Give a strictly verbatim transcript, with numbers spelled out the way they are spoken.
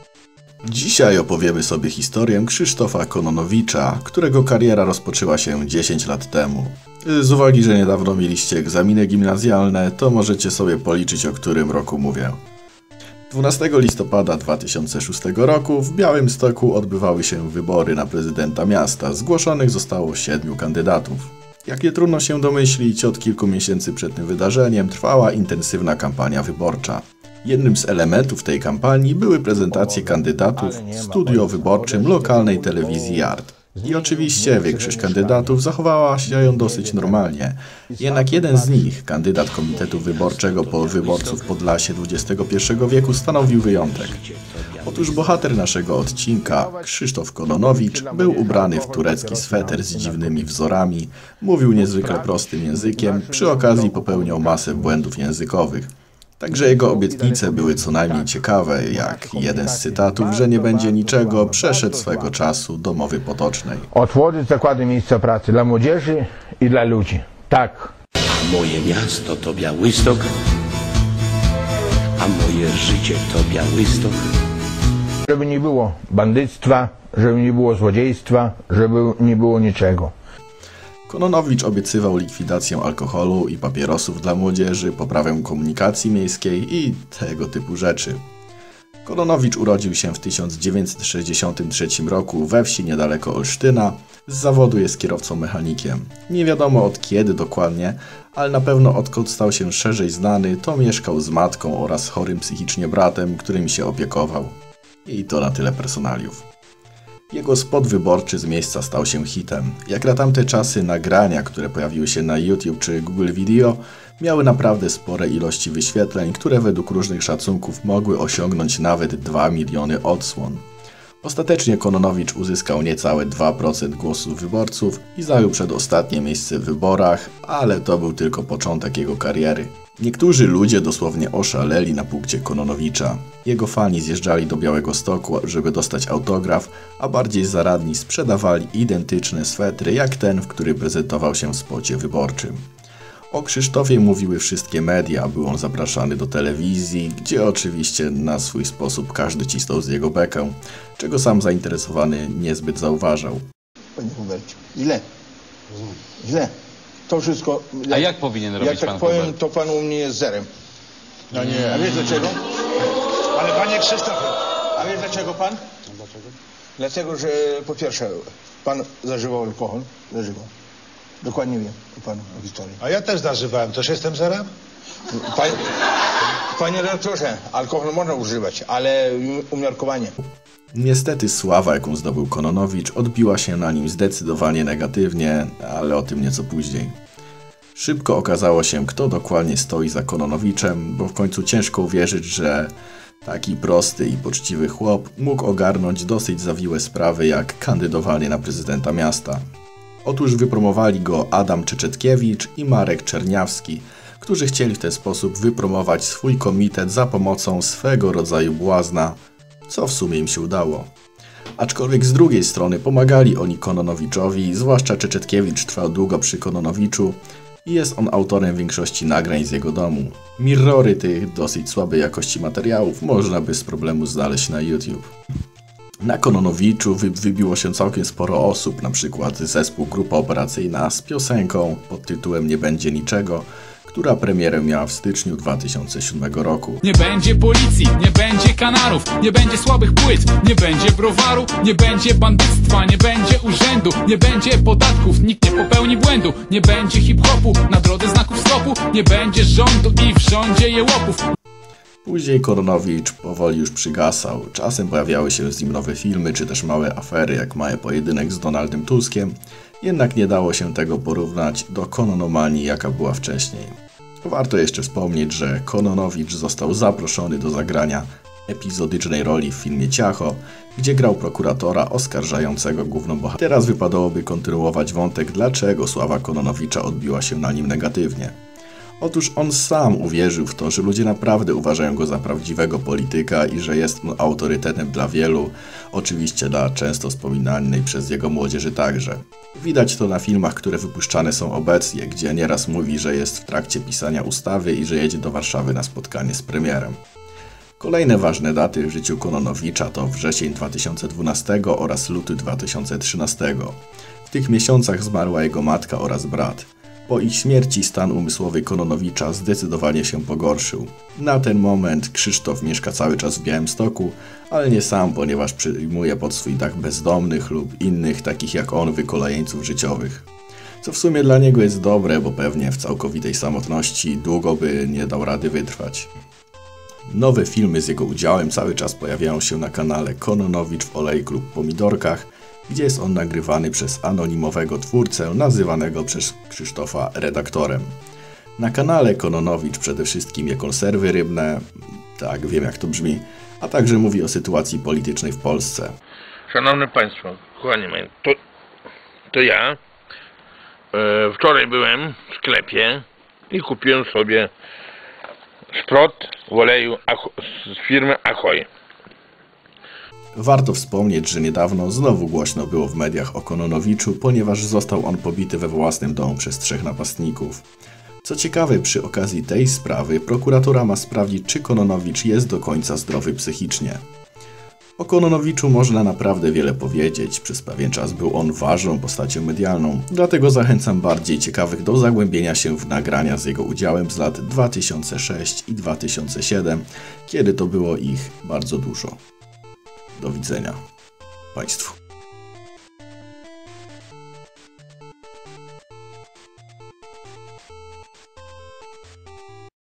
Dzisiaj opowiemy sobie historię Krzysztofa Kononowicza, którego kariera rozpoczęła się dziesięć lat temu. Z uwagi, że niedawno mieliście egzaminy gimnazjalne, to możecie sobie policzyć, o którym roku mówię. dwunastego listopada dwa tysiące szóstego roku w Białymstoku odbywały się wybory na prezydenta miasta. Zgłoszonych zostało siedmiu kandydatów. Jak nie trudno się domyślić, od kilku miesięcy przed tym wydarzeniem trwała intensywna kampania wyborcza. Jednym z elementów tej kampanii były prezentacje kandydatów w studio wyborczym lokalnej telewizji Yard. I oczywiście większość kandydatów zachowała się dosyć normalnie. Jednak jeden z nich, kandydat Komitetu Wyborczego po wyborców Podlasie dwudziestego pierwszego wieku, stanowił wyjątek. Otóż bohater naszego odcinka, Krzysztof Kononowicz, był ubrany w turecki sweter z dziwnymi wzorami, mówił niezwykle prostym językiem, przy okazji popełniał masę błędów językowych. Także jego obietnice były co najmniej ciekawe, jak jeden z cytatów, że nie będzie niczego, przeszedł swego czasu do mowy potocznej. Otworzyć zakłady miejsca pracy dla młodzieży i dla ludzi. Tak. A moje miasto to Białystok, a moje życie to Białystok. Żeby nie było bandyctwa, żeby nie było złodziejstwa, żeby nie było niczego. Kononowicz obiecywał likwidację alkoholu i papierosów dla młodzieży, poprawę komunikacji miejskiej i tego typu rzeczy. Kononowicz urodził się w tysiąc dziewięćset sześćdziesiątym trzecim roku we wsi niedaleko Olsztyna. Z zawodu jest kierowcą mechanikiem. Nie wiadomo od kiedy dokładnie, ale na pewno odkąd stał się szerzej znany, to mieszkał z matką oraz chorym psychicznie bratem, którym się opiekował. I to na tyle personaliów. Jego spot wyborczy z miejsca stał się hitem. Jak na tamte czasy nagrania, które pojawiły się na YouTube czy Google Video, miały naprawdę spore ilości wyświetleń, które według różnych szacunków mogły osiągnąć nawet dwa miliony odsłon. Ostatecznie Kononowicz uzyskał niecałe dwa procent głosów wyborców i zajął przedostatnie miejsce w wyborach, ale to był tylko początek jego kariery. Niektórzy ludzie dosłownie oszaleli na punkcie Kononowicza. Jego fani zjeżdżali do Białegostoku, żeby dostać autograf, a bardziej zaradni sprzedawali identyczne swetry jak ten, w który prezentował się w spocie wyborczym. O Krzysztofie mówiły wszystkie media, był on zapraszany do telewizji, gdzie oczywiście na swój sposób każdy cisnął z jego bekę, czego sam zainteresowany niezbyt zauważał. Panie Hubercie, źle. Źle. To wszystko... A jak powinien robić jak tak pan powiem, Hubert? to pan u mnie jest zerem. No nie. A wiesz dlaczego? Ale panie Krzysztofie. A wiesz dlaczego pan? Dlaczego? Dlatego, że po pierwsze, pan zażywał alkohol. Zażywał. Dokładnie wiem o panu o historii. A ja też zażywałem. Też jestem zerem? Panie, panie redaktorze, alkohol można używać, ale umiarkowanie. Niestety sława, jaką zdobył Kononowicz, odbiła się na nim zdecydowanie negatywnie, ale o tym nieco później. Szybko okazało się, kto dokładnie stoi za Kononowiczem, bo w końcu ciężko uwierzyć, że taki prosty i poczciwy chłop mógł ogarnąć dosyć zawiłe sprawy jak kandydowanie na prezydenta miasta. Otóż wypromowali go Adam Czeczetkiewicz i Marek Czerniawski, którzy chcieli w ten sposób wypromować swój komitet za pomocą swego rodzaju błazna, co w sumie im się udało. Aczkolwiek z drugiej strony pomagali oni Kononowiczowi, zwłaszcza Czeczetkiewicz trwał długo przy Kononowiczu i jest on autorem większości nagrań z jego domu. Mirrory tych dosyć słabej jakości materiałów można by z problemu znaleźć na YouTube. Na Kononowiczu wy wybiło się całkiem sporo osób, na przykład zespół Grupa Operacyjna z piosenką pod tytułem Nie będzie niczego, która premierę miała w styczniu dwa tysiące siódmego roku. Nie będzie policji, nie będzie kanarów, nie będzie słabych płyt, nie będzie browaru, nie będzie bandyctwa, nie będzie urzędu, nie będzie podatków, nikt nie popełni błędu, nie będzie hip-hopu, na drodze znaków stopu, nie będzie rządu i w rządzie jełopów. Później Kononowicz powoli już przygasał. Czasem pojawiały się z nim nowe filmy, czy też małe afery, jak mały pojedynek z Donaldem Tuskiem, jednak nie dało się tego porównać do kononomanii, jaka była wcześniej. Warto jeszcze wspomnieć, że Kononowicz został zaproszony do zagrania epizodycznej roli w filmie Ciacho, gdzie grał prokuratora oskarżającego główną bohaterkę. Teraz wypadałoby kontynuować wątek, dlaczego sława Kononowicza odbiła się na nim negatywnie. Otóż on sam uwierzył w to, że ludzie naprawdę uważają go za prawdziwego polityka i że jest on autorytetem dla wielu, oczywiście dla często wspominanej przez jego młodzieży także. Widać to na filmach, które wypuszczane są obecnie, gdzie nieraz mówi, że jest w trakcie pisania ustawy i że jedzie do Warszawy na spotkanie z premierem. Kolejne ważne daty w życiu Kononowicza to wrzesień dwa tysiące dwunastego oraz luty dwa tysiące trzynastego. W tych miesiącach zmarła jego matka oraz brat. Po ich śmierci stan umysłowy Kononowicza zdecydowanie się pogorszył. Na ten moment Krzysztof mieszka cały czas w Białymstoku, ale nie sam, ponieważ przyjmuje pod swój dach bezdomnych lub innych takich jak on wykolejeńców życiowych. Co w sumie dla niego jest dobre, bo pewnie w całkowitej samotności długo by nie dał rady wytrwać. Nowe filmy z jego udziałem cały czas pojawiają się na kanale Kononowicz w Olejku lub Pomidorkach, gdzie jest on nagrywany przez anonimowego twórcę nazywanego przez Krzysztofa redaktorem. Na kanale Kononowicz przede wszystkim je konserwy rybne, tak wiem jak to brzmi, a także mówi o sytuacji politycznej w Polsce. Szanowni Państwo, kochani moi, to, to ja e, wczoraj byłem w sklepie i kupiłem sobie szprot w oleju z firmy Ahoj. Warto wspomnieć, że niedawno znowu głośno było w mediach o Kononowiczu, ponieważ został on pobity we własnym domu przez trzech napastników. Co ciekawe, przy okazji tej sprawy prokuratura ma sprawdzić, czy Kononowicz jest do końca zdrowy psychicznie. O Kononowiczu można naprawdę wiele powiedzieć, przez pewien czas był on ważną postacią medialną, dlatego zachęcam bardziej ciekawych do zagłębienia się w nagrania z jego udziałem z lat dwa tysiące szóstego i dwa tysiące siódmego, kiedy to było ich bardzo dużo. Do widzenia Państwu.